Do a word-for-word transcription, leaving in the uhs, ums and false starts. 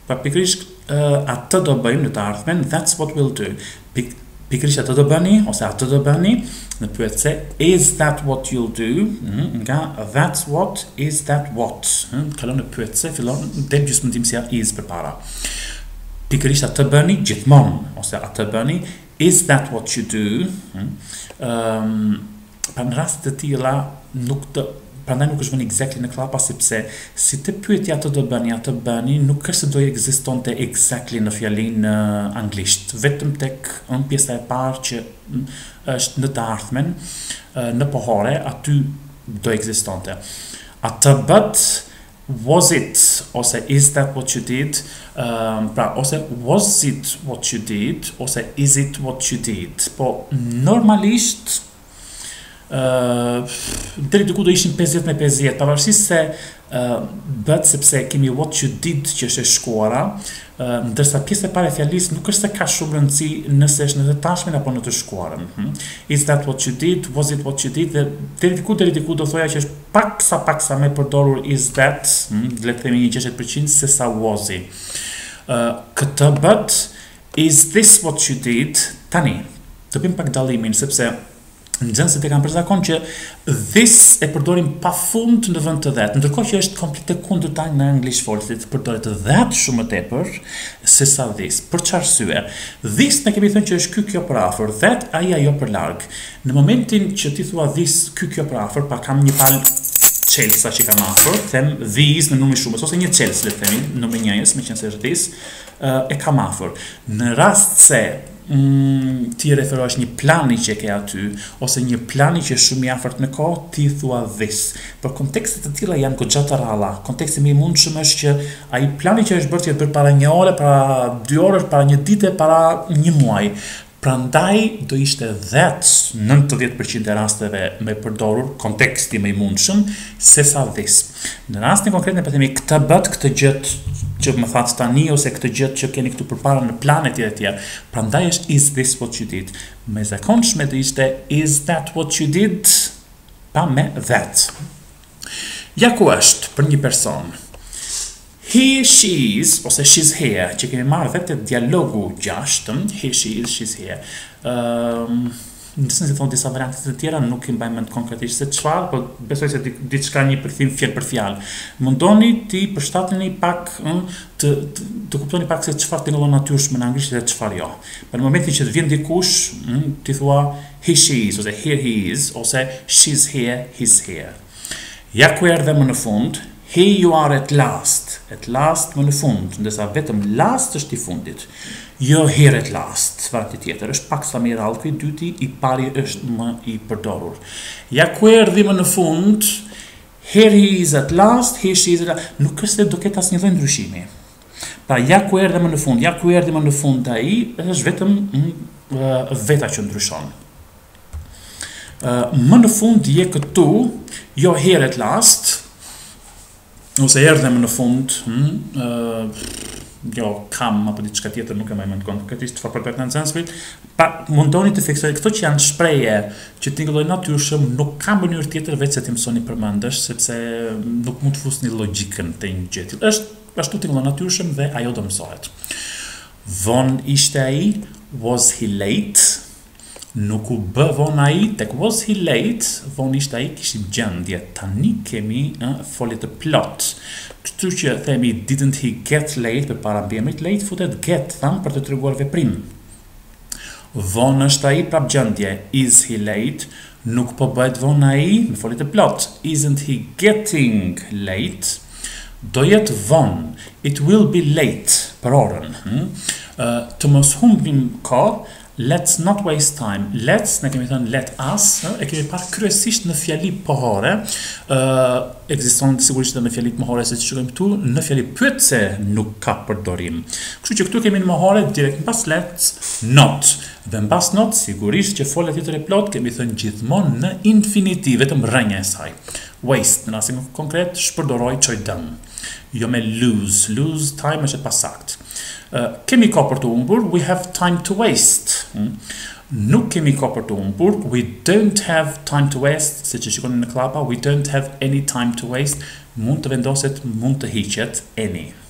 Pra pikërisht uh, atë do bëjmë në të ardhmen, that's what we'll do. Pik, pikërisht atë do bëni, ose atë do bëni, në pyetje, is that what you'll do? Mm, nga that's what, is that what? Mm, kalon në pyetje, fillon dem gjysmëndimësia is përpara. Pikërisht atë bëni gjithmonë, ose atë bëni, is that what you do? Mm, um, pa në rast të tilla nuk të prandaj nuk është vënë exactly në klapa, sepse si të pyetja atë do bëni, atë bëni, nuk është se do ekzistonte exactly në fjalinë uh, anglisht, vetëm tek në pjesa e parë që mm, është në të ardhmen, uh, në pohore, aty do ekzistonte. Atë bët, was it, ose is that what you did, um, pra, ose was it what you did, ose is it what you did, po normalisht Uh, deri diku do ishin pesëdhjetë me pesëdhjetë, pavarësisht se uh, bët sepse kemi what you did që është e shkuara, uh, ndërsa pjesa e parë e fjalisë nuk është se ka shumë rëndësi nëse është në të tashmen apo në të shkuarën. Mm-hmm. Is that what you did? Was it what you did? Dhe deri diku deri diku do thoja që është paksa paksa më përdorur is that, mm, le të themi një gjashtëdhjetë përqind se sa was i. Uh, këtë bët, is this what you did? Tani, të bëjmë pak dallimin sepse nxënësit e kanë për zakon që this e përdorim pafund në vend të that, ndërkohë që është komplet e kundërta në anglisht folësit, përdoret that shumë më tepër se sa this. Për çfarë arsye? This ne kemi thënë që është ky kjo për afër, that ai ajo për larg. Në momentin që ti thua this ky kjo për afër, pa kam një palë çelësa që kam afër, them these në numër shumës, ose një çelës le të themi, numër njëjës, meqense është this, uh, e kam afër. Në rast se Mm, ti referohesh një plani që ke aty, ose një plani që është shumë i afërt në kohë, ti thua this. Për kontekstet të tilla janë goxha të rralla. Konteksti më i mundshëm është që ai plani që është bërë të bërë para një ore, para dy orësh, para një dite, para një muaji. Prandaj do ishte that nëntëdhjetë përqind e rasteve me përdorur konteksti më i mundshëm se sa this. Në rastin konkret ne po themi këtë bët, këtë gjë që më thatë tani, ose këtë gjë që keni këtu përpara në planet e tjerë. Prandaj është is this what you did. Me zakonshme do ishte is that what you did, pa me that. Ja ku është për një person. He, she is, ose she's here, që kemi marrë vetë dialogu gjashtëm, he, she is, she's here. Um, Nëse si thonë disa variantet të tjera, nuk i mbaj mend konkretisht se çfarë, por besoj se diçka një përkthim fjalë për fjalë. Mundoni ti përshtateni pak mm, të, të, të kuptoni pak se çfarë tingëllon natyrshëm në anglisht dhe çfarë jo. Për në momentin që të vjen dikush, mm, ti thua he, she is, ose here he is, ose she's here, he's here. Ja ku erdhe më në fund, here you are at last. At last më në fund, ndërsa vetëm last është i fundit. Jo here at last, varianti tjetër, është pak sa më i rrallë ky i dyti, i pari është më i përdorur. Ja ku erdhi më në fund, here he is at last, here she is at last, nuk është se do ketë asnjë lloj ndryshimi. Pra ja ku erdhi më në fund, ja ku erdhi më në fund ai, është vetëm mm, uh, veta që ndryshon. Uh, më në fund je këtu, jo here at last, ose erdhe më në fund, mm, uh, jo kam apo diçka tjetër, nuk e mbaj mend konkretisht çfarë përdoret në nxënësit, pa mundoni të fiksoni këto që janë shprehje që tingëllojnë natyrshëm, nuk ka mënyrë tjetër veç se ti mësoni përmendesh, sepse nuk mund të fusni logjikën te një gjë. Është ashtu tingëllon natyrshëm dhe ajo do mësohet. Von ishte ai, was he late? Nuk u bë von ai, tek was he late, von ishte ai, kishim gjendje. Tani kemi uh, folje të plot. Kështu që themi didn't he get late, për para mbjemrit late, futet get, tham, për të treguar veprim. Von është ai, prap gjendje, is he late, nuk po bëhet von ai, në folje të plot. Isn't he getting late? Do jetë von, it will be late, për orën. Hmm? Uh, të mos humbim kohë, let's not waste time. Let's, ne kemi thënë let us, e kemi parë kryesisht në fjali pohore. Uh, Ekziston sigurisht edhe në fjali mohore se që shkojmë këtu, në fjali pyetse nuk ka përdorim. Kështu që këtu kemi në mohore direkt mbas let's, not. Dhe mbas not, sigurisht që folja tjetër e plot kemi thënë gjithmonë në infinitiv, vetëm rënja e saj. Waste, në rastin konkret, shpërdoroj çoj dëm. Jo me lose, lose time është e pasakt. Uh, kemi kohë për të humbur, we have time to waste. Mm. Nuk kemi kohë për të humbur, we don't have time to waste, se që shikoni në klapa, we don't have any time to waste, mund të vendoset, mund të hiqet, any.